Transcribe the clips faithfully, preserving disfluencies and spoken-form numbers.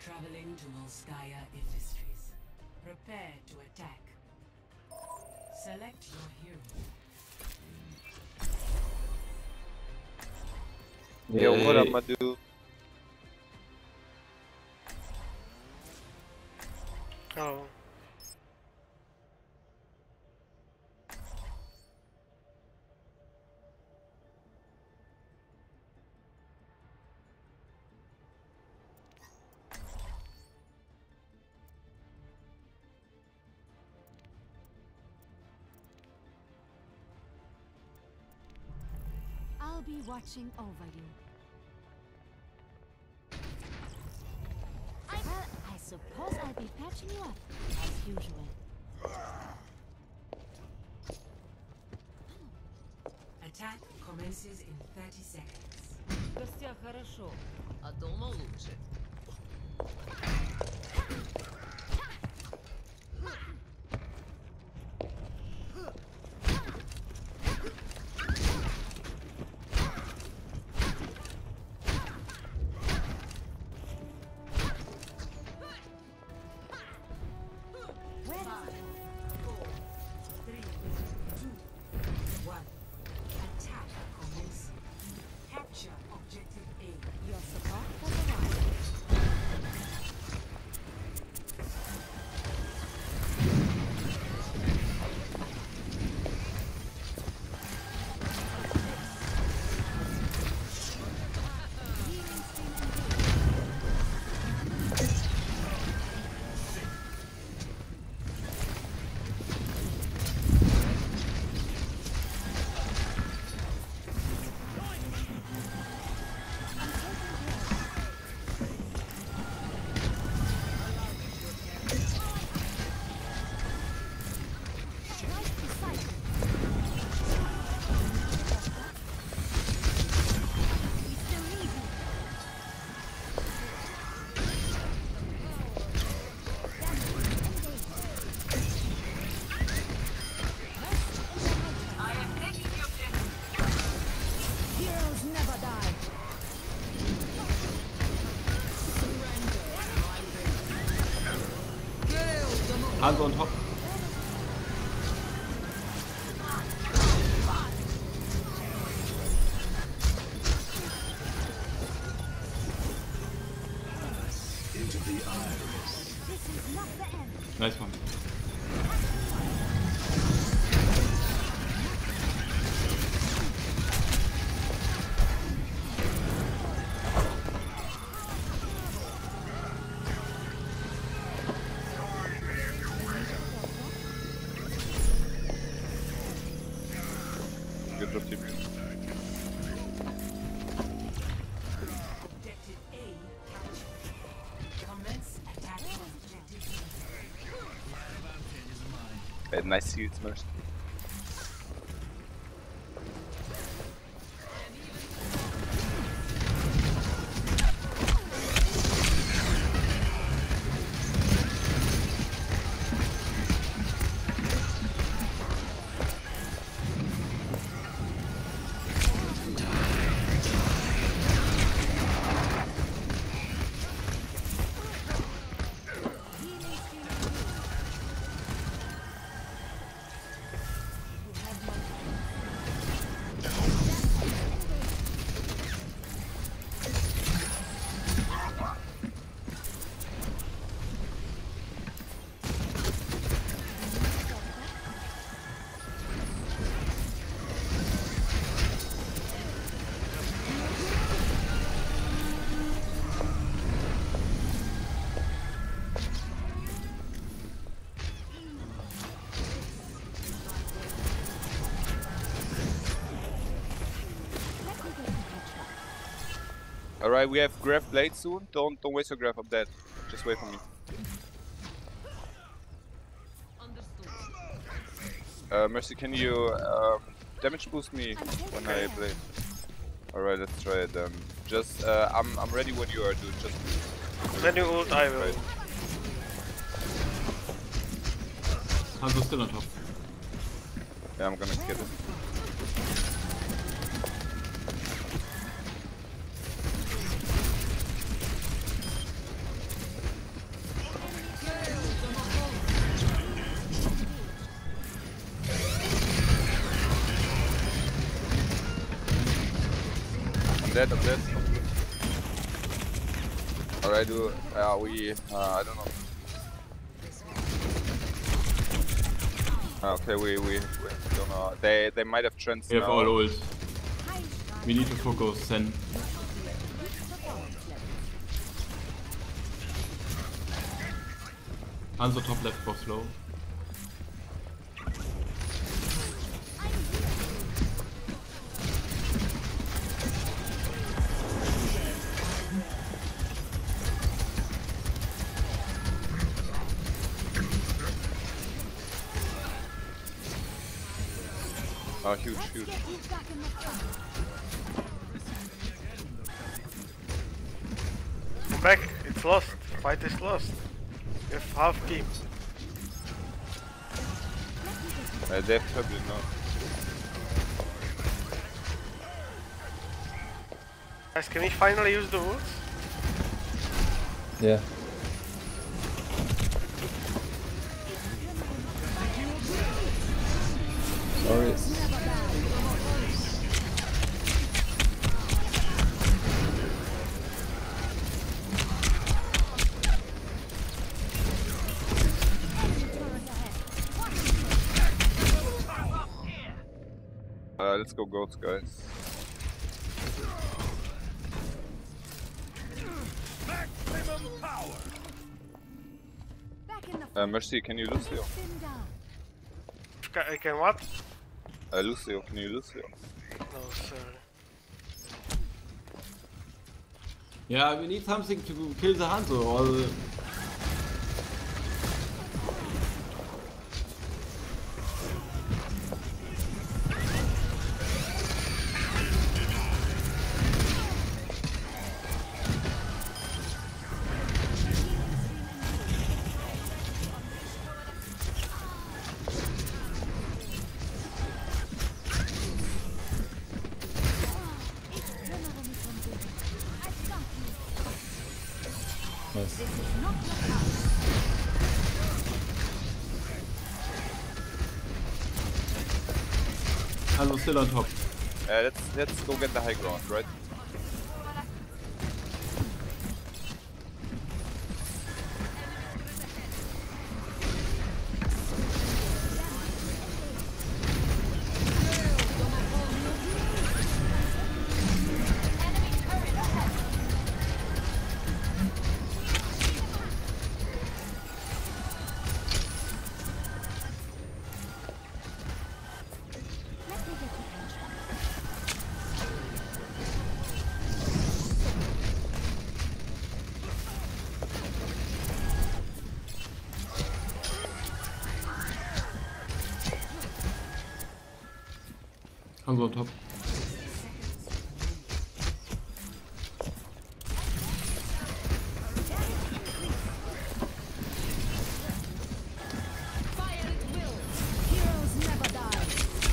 Traveling to Volskaya Industries. Prepare to attack. Select your hero. Yo, what up, Hey, my dude? Oh, I'll be watching over you. I well, I suppose I'll be patching you up, as usual. Attack commences in thirty seconds. В гостях хорошо, а дома лучше. Three, two, one. Attack commencing. Capture objective A. Your support has arrived. Healing stream engaged. Right beside you. We still need you. Heroes never die. Hand on top. This is not the end. Nice one. Good job, team. Objective A captured. Commence attack on objective Hey, nice to see you, Mercy. Alright, we have Graph Blade soon. Don't don't waste your Graph, I'm dead. Just wait for me. Understood. Uh, Mercy, can you um, damage boost me when I play? Alright, let's try it then. Just, uh, I'm, I'm ready when you are, dude. Just. when you ult, I will. Right. Hanzo's still on top. Yeah, I'm gonna get it. dead, I'm dead. Alright, do uh, we uh, I don't know. Okay, we we, we don't know. They they might have trends We have now. all ult. We need to focus Sen. Hanzo top left for slow. Oh, huge, huge. Come back, it's lost. Fight is lost. We have half team. Uh, they have trouble now. Guys, can we finally use the woods? Yeah. Sorry. Uh, let's go goats, guys. Uh, Mercy, can you Lucio? Ca- I can what? Uh, Lucio, can you Lucio? No, sorry. Yeah, we need something to kill the Hanzo or the... Nice. Hanzo still on top. Uh, let's let's go get the high ground, right? Hanzo on top. Heroes never die.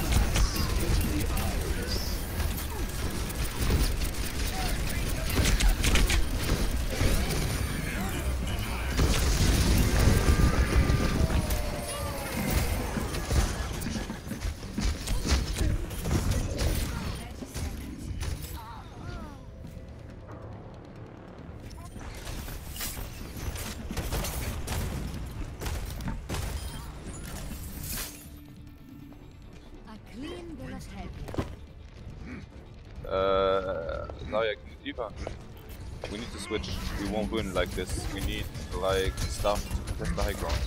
A clean bill of health. Uh, Zarya, can you D.Va? We need to switch. We won't win like this. We need like stuff to protect the high ground.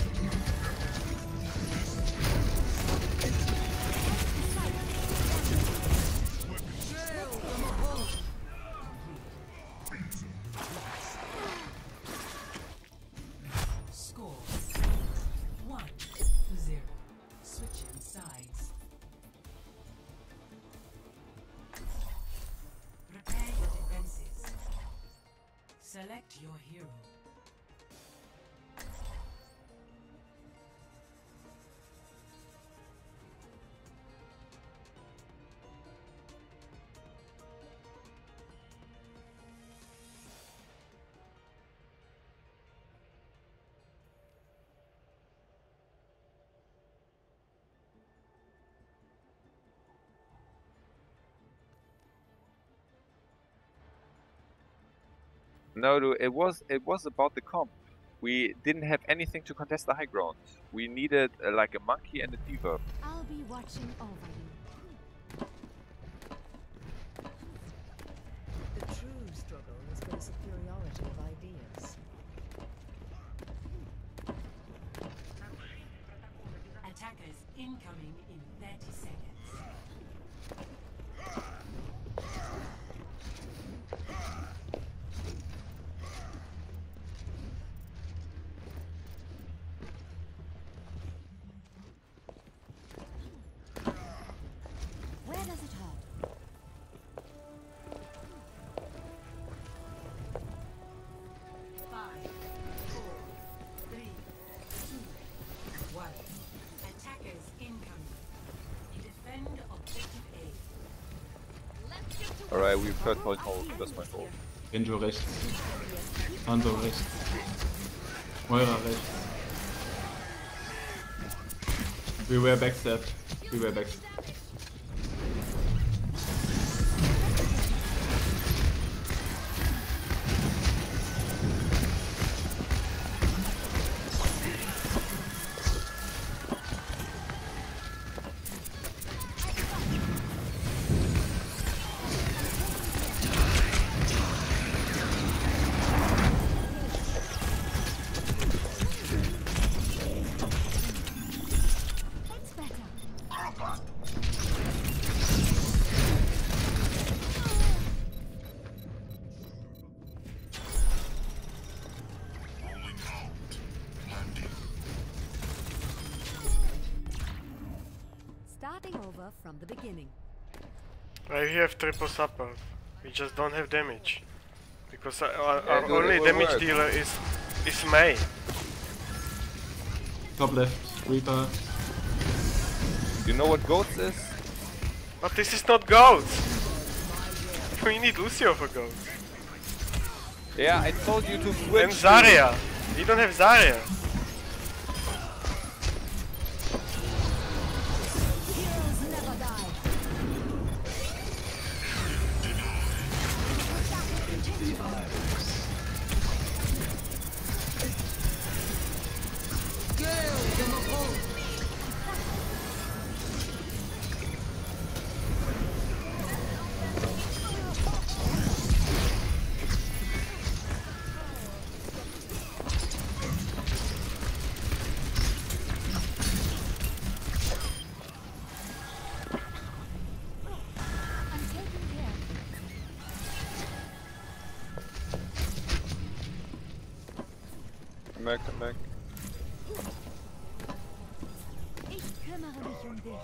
Score one to zero. Switching sides. Prepare your defenses. Select your hero. No, dude, it was it was about the comp. We didn't have anything to contest the high ground. We needed uh, like a monkey and a diva. I'll be watching over you. The true struggle is for the superiority of ideas. Attackers incoming in thirty seconds. Where does it hurt? Five, four, three, two, one. Attackers incoming. Defend objective A. Alright, we third point hold. That's my fault. Genjo rechts. Hanzo rechts. Moira rechts. We were backstabbed. We were backstabbed. It's better. Starting over from the beginning. I have triple support. We just don't have damage. Because our, our, Yeah, our dude, only it will damage work. dealer is is Mei. Top left. Reaper. You know what goats is? But this is not goats! We need Lucio for goats. Yeah, I told you to switch. And Zarya! We don't have Zarya! Heroes never die. I'm taking care. Come back, come back. Ich kümmere mich um dich.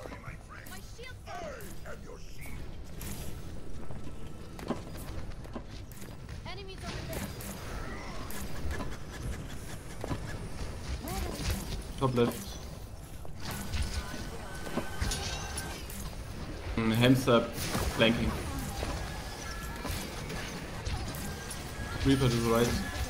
Enemies over there. Where does it hurt? Top left. Mm, Hands up. Flanking. Reaper to the right.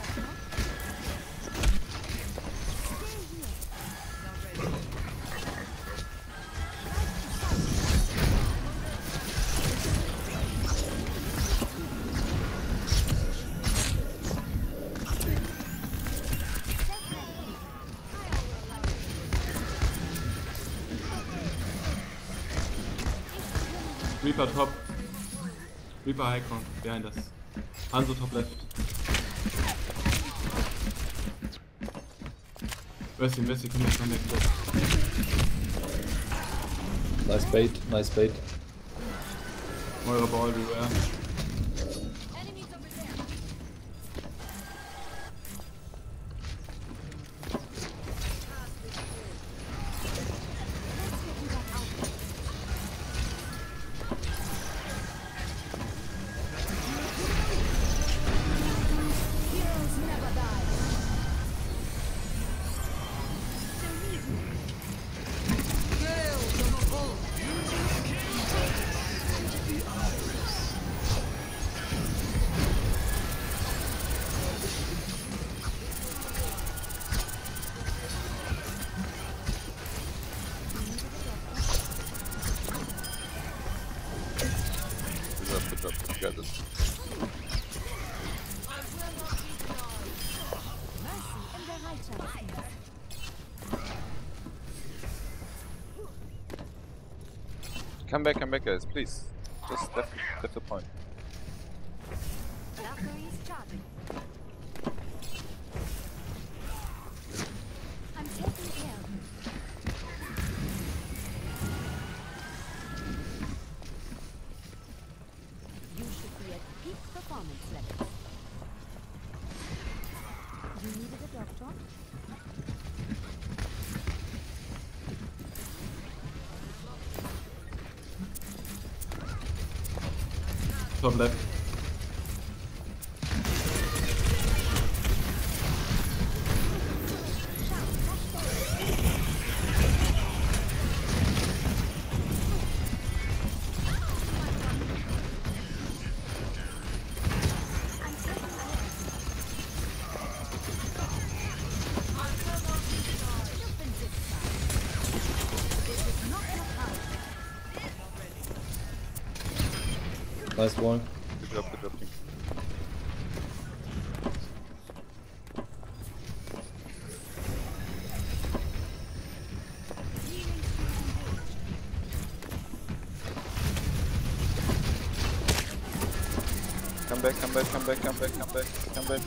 Reaper top. Reaper high ground. Behind us. Hanzo top left. Mercy, Mercy, come back, come back. Nice bait, nice bait. Moira ball everywhere. Enemies over there. Heroes never die. Come back, come back, guys, please. Just def, def the point. Valkyrie's charging. I'm taking care of you. You should be at peak performance levels. You needed a doctor? Top left. Nice wall. Good job, good job, team. Come back, come back, come back, come back, come back, come back.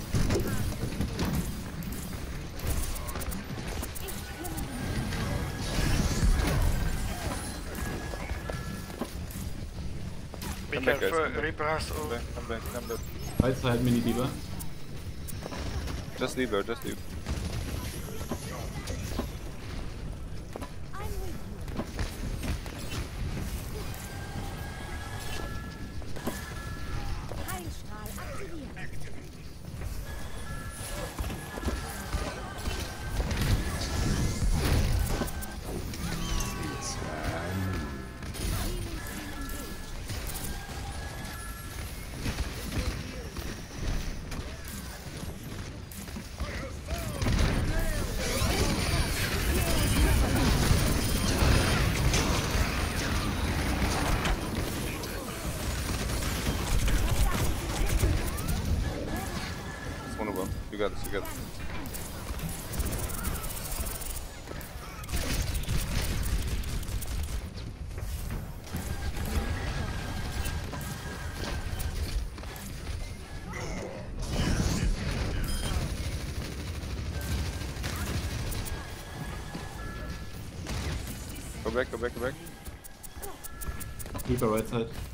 Be Come back, guys, careful, come back. Reaper has Come ult. back, come back, come back. Right side mini Diva. Just leave her, just leave. I'm with you. Heilstrahl aktiviert. It's one of them. You got this, you got this. Go back, go back, go back. Reaper right side.